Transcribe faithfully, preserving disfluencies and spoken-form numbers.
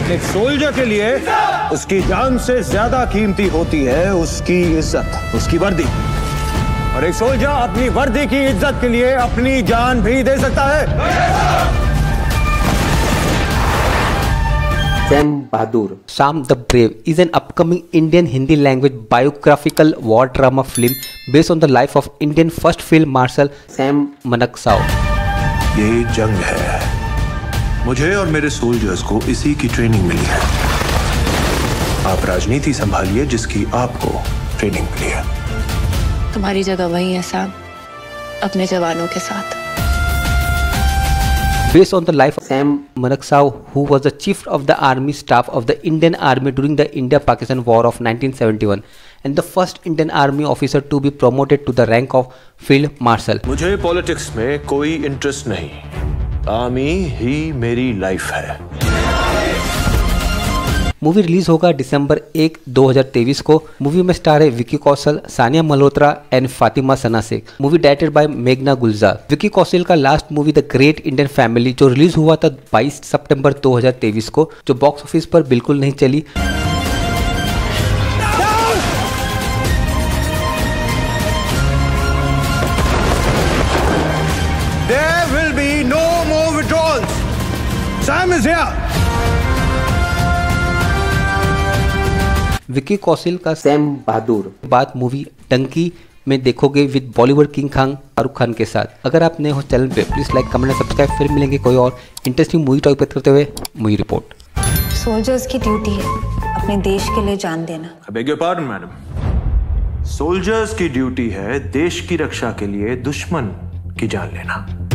एक सोल्जर के लिए उसकी जान से ज्यादा कीमती होती है उसकी इज्जत, उसकी वर्दी। और एक सोल्जर अपनी वर्दी की इज्जत के लिए अपनी जान भी दे सकता है। Sam Bahadur Sam the Brave is an upcoming Indian Hindi language biographical war drama film based on the life of Indian first field marshal Sam Manakshaw. ये जंग है, मुझे और मेरे सोल्जर्स को इसी की ट्रेनिंग मिली है। आप राजनीति संभालिए जिसकी आपको ट्रेनिंग मिली है। तुम्हारी जगह वही है सैम, अपने जवानों के साथ। Based on the life of Sam Manakshaw, who was the chief of the army staff of the Indian Army during the India-Pakistan War of nineteen seventy-one and the first Indian Army officer to be promoted to the rank of Field Marshal. मुझे politics में कोई interest नहीं, army ही मेरी life है। Movie release होगा दिसंबर एक दो हज़ार तेईस को। मूवी में स्टार है Vicky Kaushal, Sanya Malhotra and Fatima Sana Shaikh. Movie directed by मेघना गुलजार। विकी कौशल का last movie The Great Indian Family जो रिलीज हुआ था बाईस सितंबर दो हज़ार तेईस को, जो बॉक्स ऑफिस पर बिल्कुल नहीं चली। There will be no more withdrawals. Sam is here. Vicky Kaushal का सैम बहादुर बाद मूवी डंकी में देखोगे विद बॉलीवुड किंग खान शाहरुख खान के साथ। अगर आप नए हो चैनल पे प्लीज लाइक कमेंट और सब्सक्राइब। फिर मिलेंगे कोई और इंटरेस्टिंग मूवी टॉपिक करते हुए। Movie report. सोल्जर्स की ड्यूटी है अपने देश के लिए जान देना। I beg your pardon, madam. Soldiers की ड्यूटी है देश की रक्षा के लिए दुश्मन की जान लेना।